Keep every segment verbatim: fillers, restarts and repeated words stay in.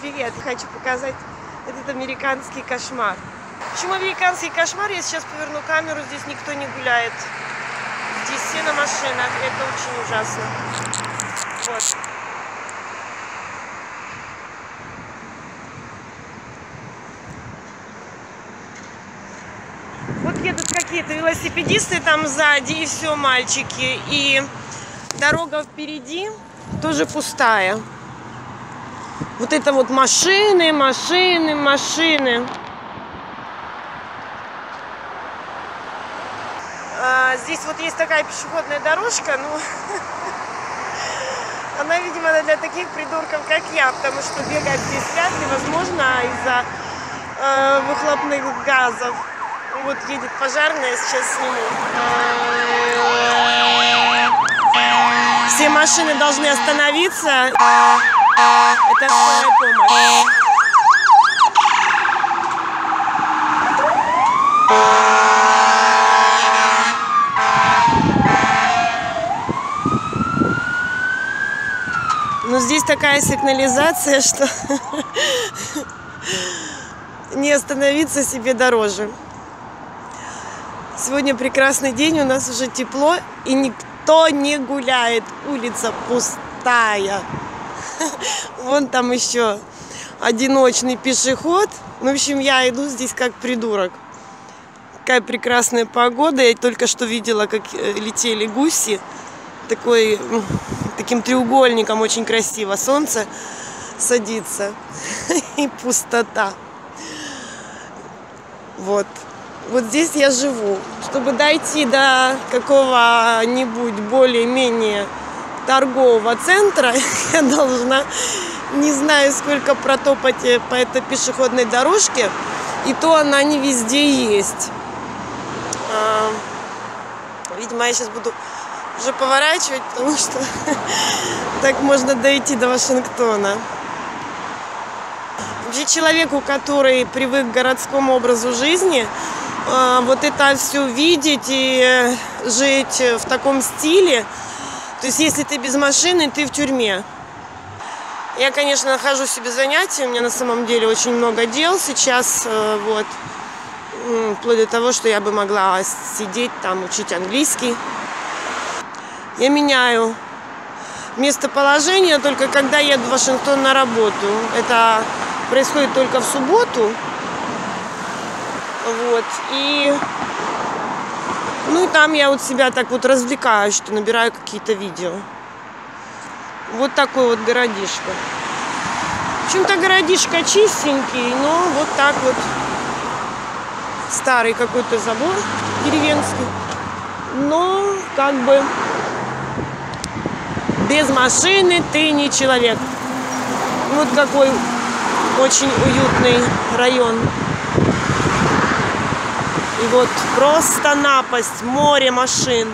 Привет! Хочу показать этот американский кошмар. Почему американский кошмар? Я сейчас поверну камеру, здесь никто не гуляет. Здесь все на машинах, это очень ужасно. Вот. Вот едут какие-то велосипедисты там сзади, и все, мальчики. И дорога впереди тоже пустая. Вот это вот машины, машины, машины. А, здесь вот есть такая пешеходная дорожка, ну, она, видимо, для таких придурков, как я, потому что бегать здесь вряд ли возможно из-за э, выхлопных газов. Вот едет пожарная, сейчас сниму. Все машины должны остановиться. Это скорая помощь. Но здесь такая сигнализация, что не остановиться себе дороже. Сегодня прекрасный день, у нас уже тепло, и никто не гуляет. Улица пустая. Вон там еще одиночный пешеход. В общем, я иду здесь как придурок. Какая прекрасная погода. Я только что видела, как летели гуси. Такой, таким треугольником очень красиво. Солнце садится. И пустота. Вот. Вот здесь я живу. Чтобы дойти до какого-нибудь более-менее торгового центра, я должна, не знаю, сколько протопать по этой пешеходной дорожке, и то она не везде есть. А, видимо, я сейчас буду уже поворачивать, потому что так можно дойти до Вашингтона. Вообще, человеку, который привык к городскому образу жизни, вот это все видеть и жить в таком стиле, то есть если ты без машины, ты в тюрьме. Я, конечно, нахожу себе занятия, у меня на самом деле очень много дел сейчас, вот, вплоть до того, что я бы могла сидеть там, учить английский. Я меняю местоположение только когда еду в Вашингтон на работу. Это происходит только в субботу. Вот, и, ну и там я вот себя так вот развлекаю, что набираю какие-то видео. Вот такой вот городишко. В общем-то, городишко чистенький, но вот так вот. Старый какой-то забор деревенский. Но как бы без машины ты не человек. Вот какой очень уютный район. И вот просто напасть, море машин.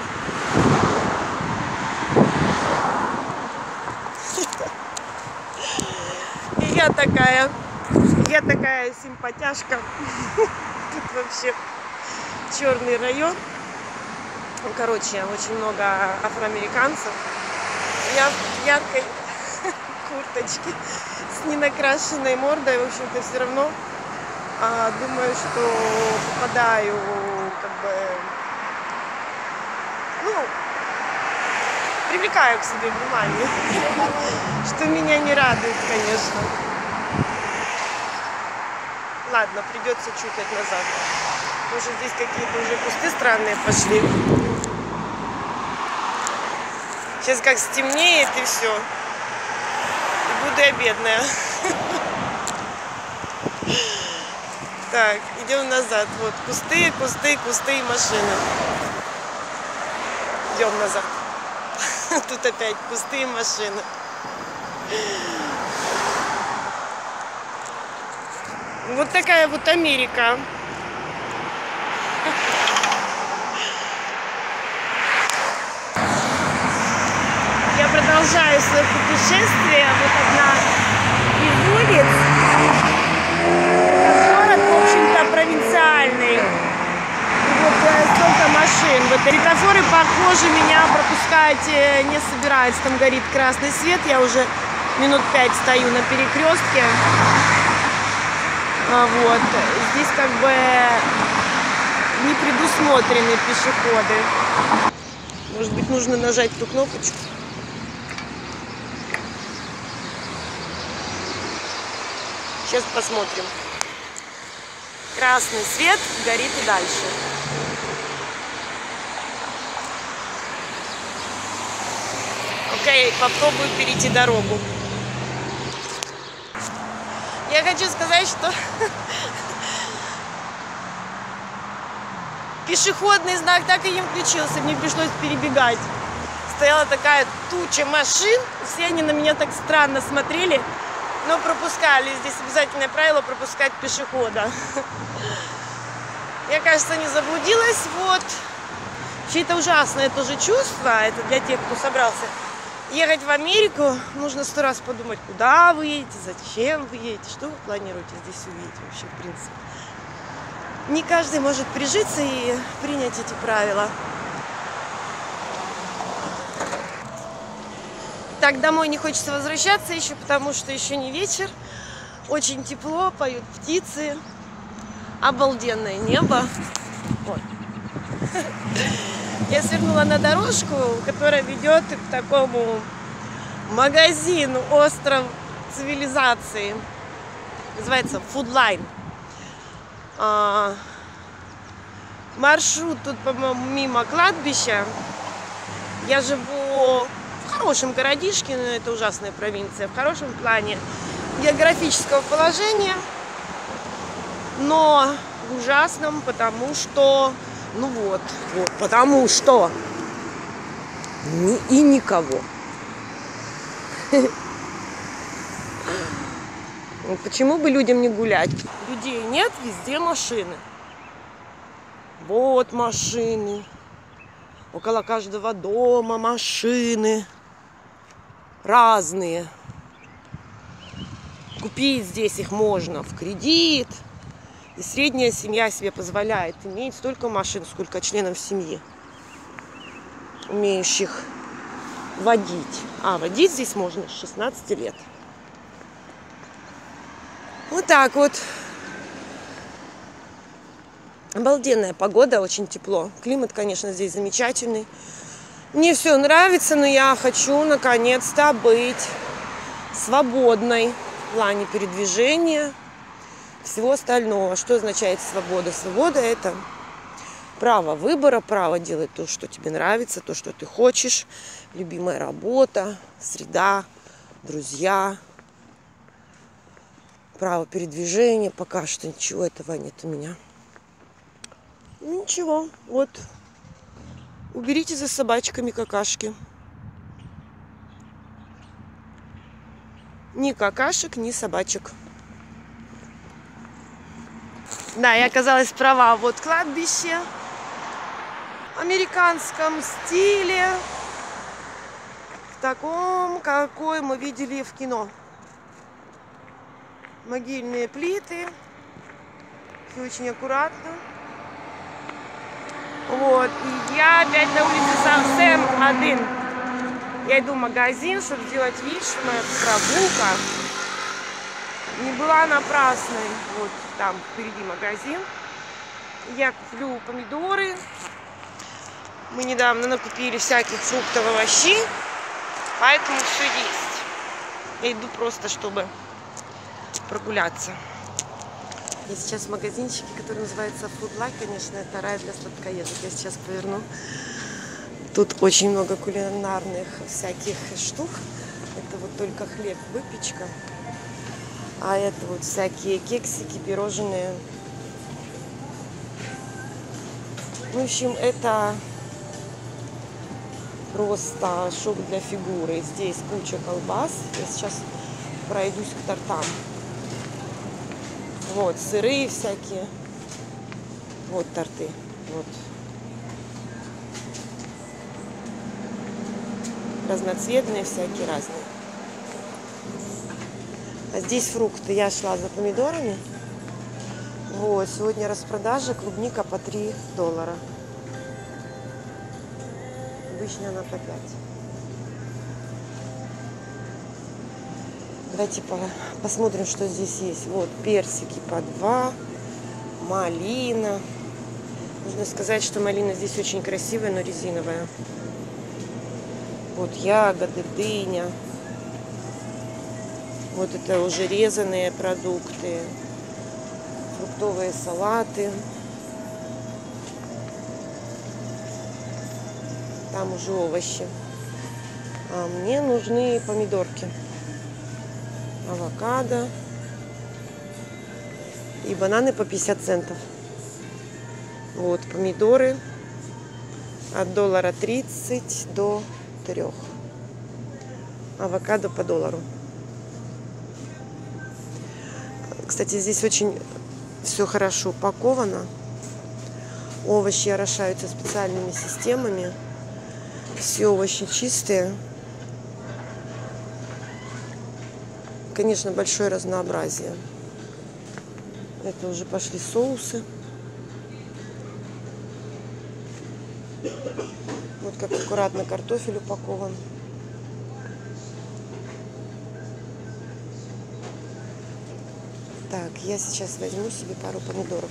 И я такая, я такая симпатяшка. Тут вообще черный район. Ну, короче, очень много афроамериканцев. Я в яркой курточке с ненакрашенной мордой, в общем-то, все равно А, думаю, что попадаю, как бы, ну, привлекаю к себе внимание, что меня не радует, конечно. Ладно, придется чукать назад, потому что здесь какие-то уже кусты странные пошли. Сейчас как стемнеет и все, и буду я бедная. Так, идем назад. Вот кусты, кусты, кусты и машины. Идем назад. Тут опять кусты и машины. Вот такая вот Америка. Я продолжаю свое путешествие. Вот одна из улиц. Провинциальный. И вот столько машин. Вот светофоры, похоже, меня пропускать не собираются. Там горит красный свет. Я уже минут пять стою на перекрестке. А вот. Здесь как бы не предусмотрены пешеходы. Может быть, нужно нажать ту кнопочку. Сейчас посмотрим. Красный свет горит и дальше. Окей, попробую перейти дорогу. Я хочу сказать, что пешеходный знак так и не включился, мне пришлось перебегать. Стояла такая туча машин, все они на меня так странно смотрели, но пропускали. Здесь обязательное правило пропускать пешехода. Я, кажется, не заблудилась. Вот. Вообще, это ужасное тоже чувство. Это для тех, кто собрался ехать в Америку. Нужно сто раз подумать, куда вы едете, зачем вы едете, что вы планируете здесь увидеть вообще, в принципе. Не каждый может прижиться и принять эти правила. Так, домой не хочется возвращаться еще, потому что еще не вечер. Очень тепло, поют птицы. Обалденное небо. Вот. Я свернула на дорожку, которая ведет к такому магазину «Остров цивилизации». Называется Food Line. А, маршрут тут, по-моему, мимо кладбища. Я живу в хорошем городишке, но это ужасная провинция, в хорошем плане географического положения, но в ужасном, потому что, ну вот, вот потому что ни, и никого. Почему бы людям не гулять? Людей нет, везде машины. Вот машины. Около каждого дома машины. Разные. Купить здесь их можно в кредит. И средняя семья себе позволяет иметь столько машин, сколько членов семьи, умеющих водить. А, водить здесь можно с шестнадцати лет. Вот так вот. Обалденная погода, очень тепло. Климат, конечно, здесь замечательный. Мне все нравится, но я хочу наконец-то быть свободной в плане передвижения, всего остального. Что означает свобода? Свобода – это право выбора, право делать то, что тебе нравится, то, что ты хочешь, любимая работа, среда, друзья, право передвижения. Пока что ничего этого нет у меня. Ничего, вот. Уберите за собачками какашки. Ни какашек, ни собачек. Да, я оказалась права. Вот кладбище в американском стиле, в таком, какой мы видели в кино. Могильные плиты, все очень аккуратно. Вот, и я опять на улице Сан-Сэм один. Я иду в магазин, чтобы сделать вид, что моя прогулка не была напрасной. Вот там впереди магазин. Я куплю помидоры. Мы недавно накупили всяких фруктов, овощей, поэтому все есть. Я иду просто, чтобы прогуляться. Я сейчас в магазинчике, который называется Food Line. Конечно, это рай для сладкоедов. Я сейчас поверну. Тут очень много кулинарных всяких штук. Это вот только хлеб, выпечка. А это вот всякие кексики, пирожные. В общем, это просто шоу для фигуры. Здесь куча колбас. Я сейчас пройдусь к тортам. Вот, сырые всякие. Вот торты. Вот. Разноцветные всякие, разные. А здесь фрукты. Я шла за помидорами. Вот, сегодня распродажа. Клубника по три доллара. Обычно она по пять. Давайте посмотрим, что здесь есть. Вот персики по два, малина. Нужно сказать, что малина здесь очень красивая, но резиновая. Вот ягоды, дыня. Вот это уже резаные продукты. Фруктовые салаты. Там уже овощи. А мне нужны помидорки. Авокадо. И бананы по пятьдесят центов. Вот помидоры от доллара тридцать до трех. Авокадо по доллару. Кстати, здесь очень все хорошо упаковано. Овощи орошаются специальными системами. Все овощи чистые. Конечно, большое разнообразие. Это уже пошли соусы. Вот как аккуратно картофель упакован. Так, я сейчас возьму себе пару помидоров.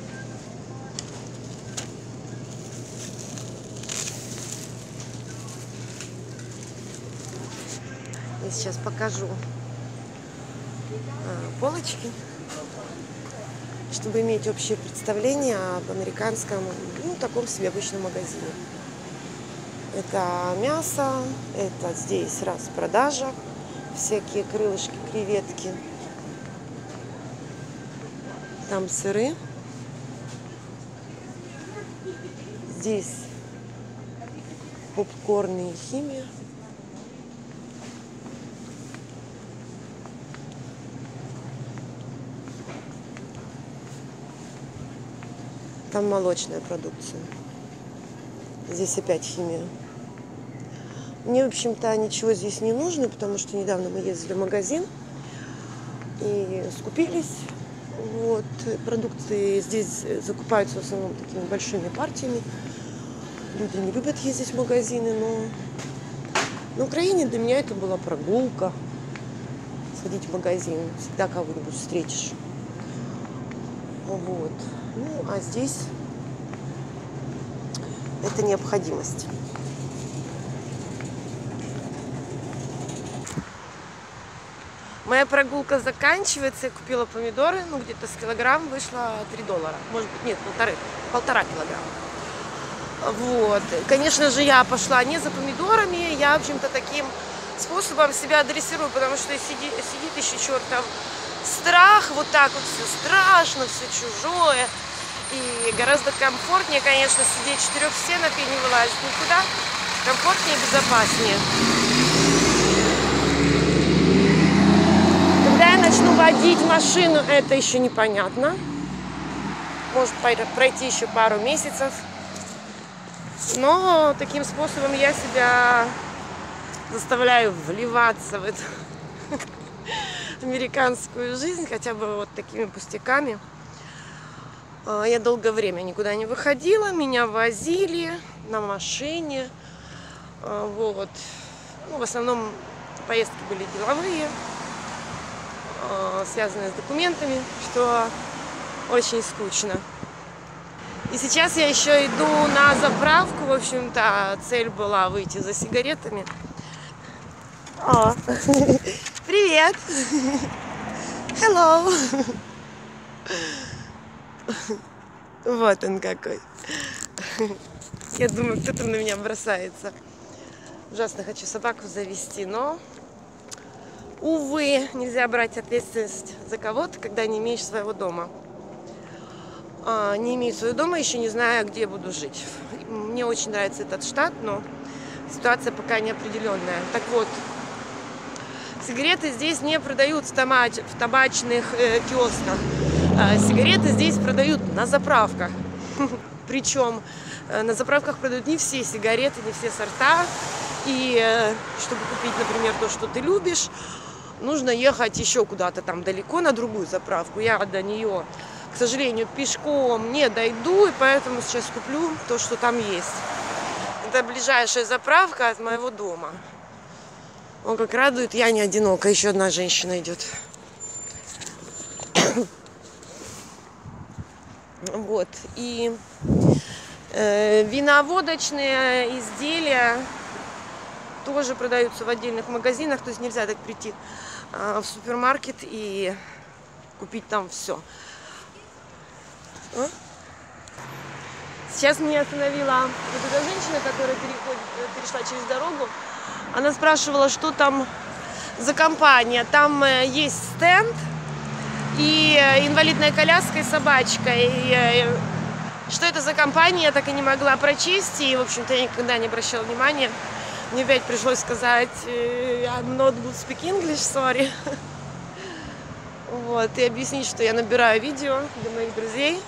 Я сейчас покажу а, полочки, чтобы иметь общее представление об американском, ну, таком себе обычном магазине. Это мясо, это здесь раз в продажах, всякие крылышки, креветки. Там сыры. Здесь попкорн и химия. Там молочная продукция. Здесь опять химия. Мне, в общем-то, ничего здесь не нужно, потому что недавно мы ездили в магазин и скупились. Вот. Продукты здесь закупаются в основном такими большими партиями. Люди не любят ездить в магазины, но на Украине для меня это была прогулка. Сходить в магазин, всегда кого-нибудь встретишь. Вот. Ну, а здесь это необходимость. Моя прогулка заканчивается. Я купила помидоры, ну где-то с килограмм вышло три доллара. Может быть, нет, полторы, полтора килограмма. Вот. Конечно же, я пошла не за помидорами. Я, в общем-то, таким способом себя дрессирую, потому что сидит, сидит еще чертов страх. Вот так вот все страшно, все чужое. И гораздо комфортнее, конечно, сидеть в четырех стенах и не вылазить никуда. Комфортнее и безопаснее. Когда я начну водить машину, это еще непонятно. Может пройти еще пару месяцев. Но таким способом я себя заставляю вливаться в эту американскую жизнь, хотя бы вот такими пустяками. Я долгое время никуда не выходила, меня возили на машине. Вот. Ну, в основном поездки были деловые, связанные с документами, что очень скучно. И сейчас я еще иду на заправку. В общем-то, цель была выйти за сигаретами. О, привет! Hello! Вот он какой. Я думаю, кто-то на меня бросается. Ужасно хочу собаку завести, но, увы, нельзя брать ответственность за кого-то, когда не имеешь своего дома. А, не имею своего дома, еще не знаю, где буду жить. Мне очень нравится этот штат, но ситуация пока неопределенная. Так вот, сигареты здесь не продают в, табач... в табачных э, киосках. А сигареты здесь продают на заправках. Причем э, на заправках продают не все сигареты, не все сорта. И э, чтобы купить, например, то, что ты любишь, нужно ехать еще куда-то там далеко на другую заправку. Я до нее, к сожалению, пешком не дойду, и поэтому сейчас куплю то, что там есть. Это ближайшая заправка от моего дома. Он как радует, я не одинока, еще одна женщина идет. Вот, и э, виноводочные изделия тоже продаются в отдельных магазинах, то есть нельзя так прийти э, в супермаркет и купить там все. А? Сейчас меня остановила вот эта женщина, которая переходит, перешла через дорогу. Она спрашивала, что там за компания. Там э, есть стенд и инвалидная коляска и собачка. И, и, что это за компания, я так и не могла прочесть. И, в общем-то, я никогда не обращала внимания. Мне опять пришлось сказать I'm not good speak English, sorry. Вот, и объяснить, что я набираю видео для моих друзей.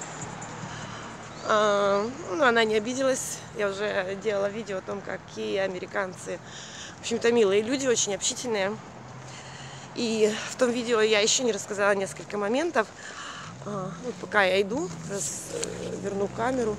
А, ну, она не обиделась. Я уже делала видео о том, какие американцы, в общем-то, милые люди, очень общительные. И в том видео я еще не рассказала несколько моментов. А, вот пока я иду, верну камеру,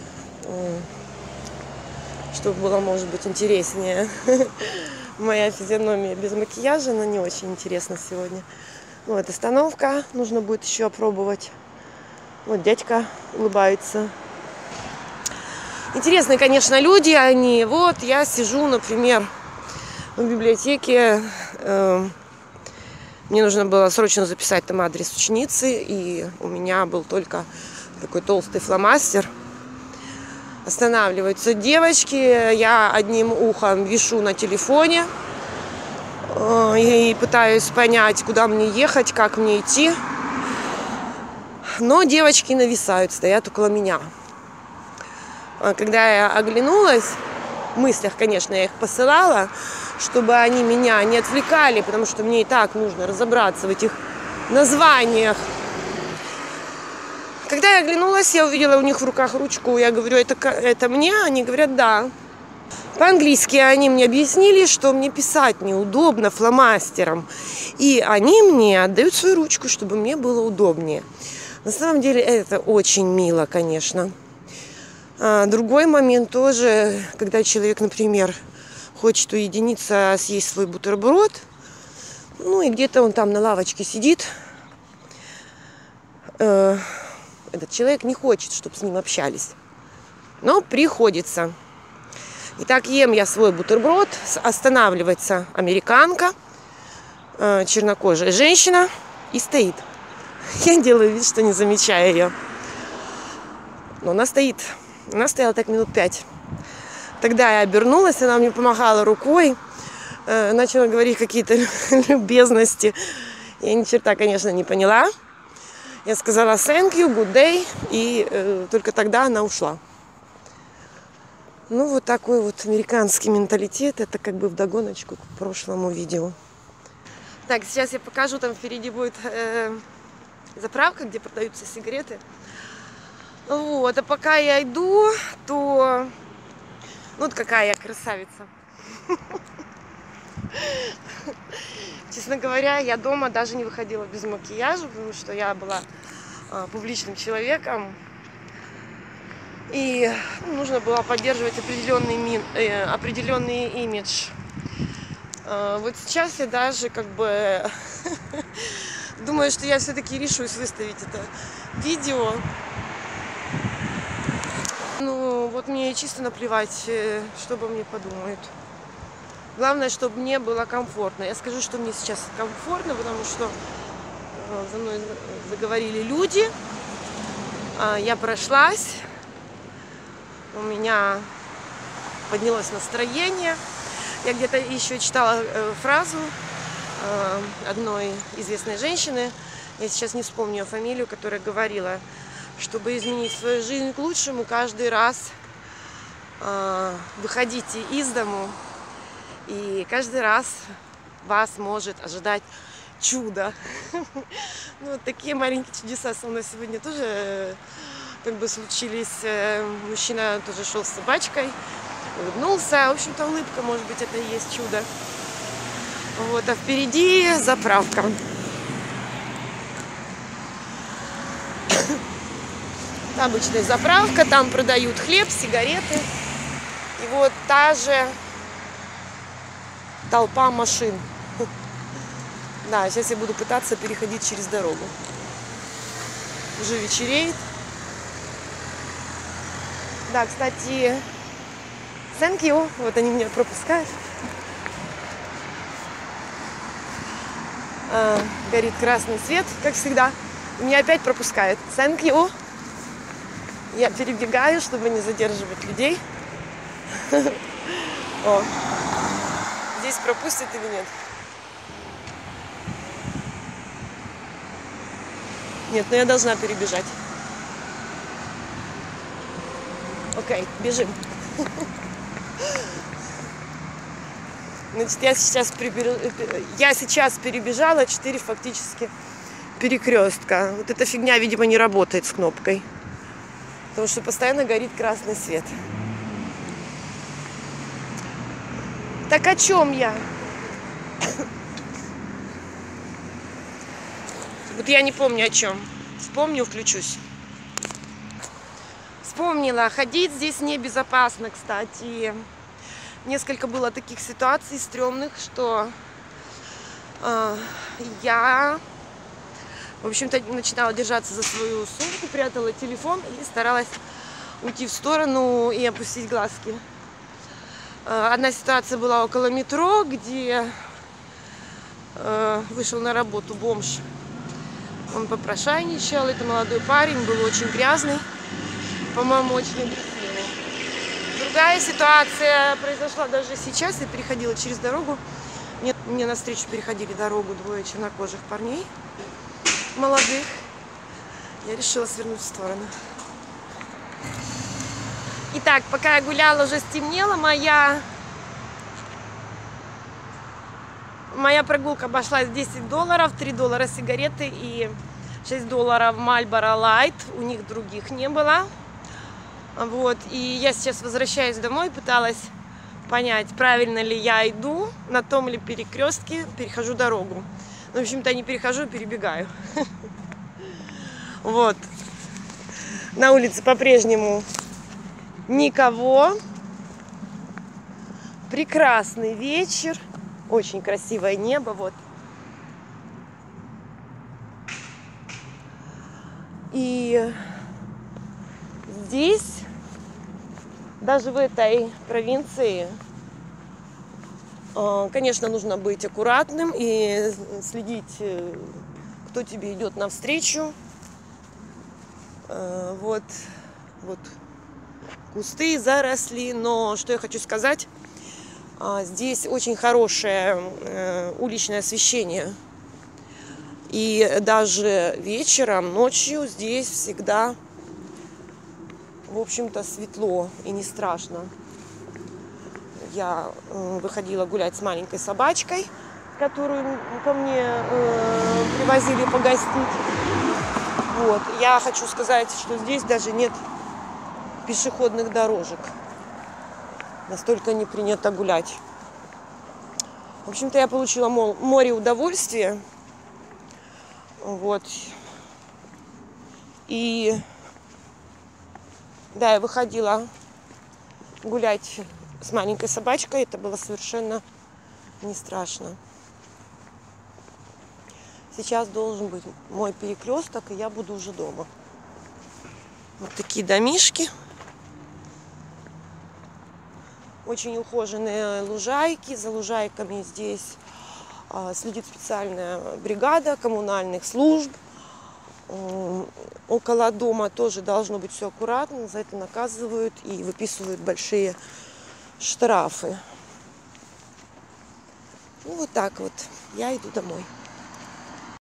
чтобы было, может быть, интереснее. Моя физиономия без макияжа, она не очень интересна сегодня. Вот остановка, нужно будет еще опробовать. Вот дядька улыбается. Интересные, конечно, люди они. Вот я сижу, например, в библиотеке. Э, мне нужно было срочно записать там адрес ученицы, и у меня был только такой толстый фломастер. Останавливаются девочки, я одним ухом вишу на телефоне э, и пытаюсь понять, куда мне ехать, как мне идти. Но девочки нависают, стоят около меня. Когда я оглянулась, в мыслях, конечно, я их посылала, чтобы они меня не отвлекали, потому что мне и так нужно разобраться в этих названиях. Когда я оглянулась, я увидела у них в руках ручку. Я говорю, это, это мне? Они говорят, да. По-английски они мне объяснили, что мне писать неудобно фломастером. И они мне отдают свою ручку, чтобы мне было удобнее. На самом деле это очень мило, конечно. А другой момент тоже, когда человек, например, хочет уединиться, съесть свой бутерброд, ну и где-то он там на лавочке сидит, э, этот человек не хочет, чтобы с ним общались, но приходится. Итак, ем я свой бутерброд, останавливается американка, э, чернокожая женщина и стоит. Я делаю вид, что не замечаю ее. Но она стоит. Она стояла так минут пять. Тогда я обернулась, она мне помахала рукой, э, начала говорить какие-то любезности. Я ни черта, конечно, не поняла. Я сказала thank you, good day, и э, только тогда она ушла. Ну, вот такой вот американский менталитет. Это как бы вдогоночку к прошлому видео. Так, сейчас я покажу, там впереди будет э, заправка, где продаются сигареты. Вот, а пока я иду, то... Ну, вот какая я красавица. Честно говоря, я дома даже не выходила без макияжа, потому что я была а, публичным человеком. И ну, нужно было поддерживать определенный, мин, э, определенный имидж. А, вот сейчас я даже как бы думаю, что я все-таки решусь выставить это видео. Ну, вот мне чисто наплевать, что обо мне подумают. Главное, чтобы мне было комфортно. Я скажу, что мне сейчас комфортно, потому что за мной заговорили люди. Я прошлась. У меня поднялось настроение. Я где-то еще читала фразу одной известной женщины. Я сейчас не вспомню ее фамилию, которая говорила, чтобы изменить свою жизнь к лучшему, каждый раз э, выходите из дому, и каждый раз вас может ожидать чудо. Ну, вот такие маленькие чудеса со мной сегодня тоже как бы случились. Мужчина тоже шел с собачкой, улыбнулся. В общем-то, улыбка, может быть, это и есть чудо. Вот, а впереди заправка. Обычная заправка, там продают хлеб, сигареты. И вот та же толпа машин. Да, сейчас я буду пытаться переходить через дорогу. Уже вечереет. Да, кстати, thank you. Вот они меня пропускают. А, горит красный свет, как всегда. И меня опять пропускают. Thank you. Я перебегаю, чтобы не задерживать людей. О, здесь пропустят или нет? Нет, но я должна перебежать. Окей, бежим. Значит, я сейчас, прибер... я сейчас перебежала четыре фактически перекрестка. Вот эта фигня, видимо, не работает с кнопкой. Потому что постоянно горит красный свет. Так о чем я? Вот я не помню о чем. Вспомню, включусь. Вспомнила. Ходить здесь небезопасно, кстати. Несколько было таких ситуаций стрёмных, что э, я, в общем-то, начинала держаться за свою сумку, прятала телефон и старалась уйти в сторону и опустить глазки. Э, одна ситуация была около метро, где э, вышел на работу бомж. Он попрошайничал, это молодой парень, был очень грязный, по-моему, очень агрессивный. Другая ситуация произошла даже сейчас, я переходила через дорогу, мне, мне навстречу переходили дорогу двое чернокожих парней, молодых, я решила свернуть в сторону. Итак, пока я гуляла, уже стемнело, моя... Моя прогулка обошлась десять долларов, три доллара сигареты и шесть долларов Marlboro Light. У них других не было. Вот. И я сейчас возвращаюсь домой, пыталась понять, правильно ли я иду, на том ли перекрестке перехожу дорогу. Ну, в общем-то, не перехожу, перебегаю. Вот. На улице по-прежнему никого. Прекрасный вечер. Очень красивое небо, вот. И здесь, даже в этой провинции, конечно, нужно быть аккуратным и следить, кто тебе идет навстречу. Вот, вот кусты, заросли, но что я хочу сказать, здесь очень хорошее э, уличное освещение. И даже вечером, ночью здесь всегда, в общем-то, светло и не страшно. Я э, выходила гулять с маленькой собачкой, которую ко мне э, привозили погостить. Вот. Я хочу сказать, что здесь даже нет пешеходных дорожек. Настолько не принято гулять. В общем-то, я получила море удовольствия. Вот. И да, я выходила гулять с маленькой собачкой. Это было совершенно не страшно. Сейчас должен быть мой перекресток, и я буду уже дома. Вот такие домишки. Очень ухоженные лужайки. За лужайками здесь а, следит специальная бригада коммунальных служб. М- около дома тоже должно быть все аккуратно. За это наказывают и выписывают большие штрафы. Ну, вот так вот. Я иду домой.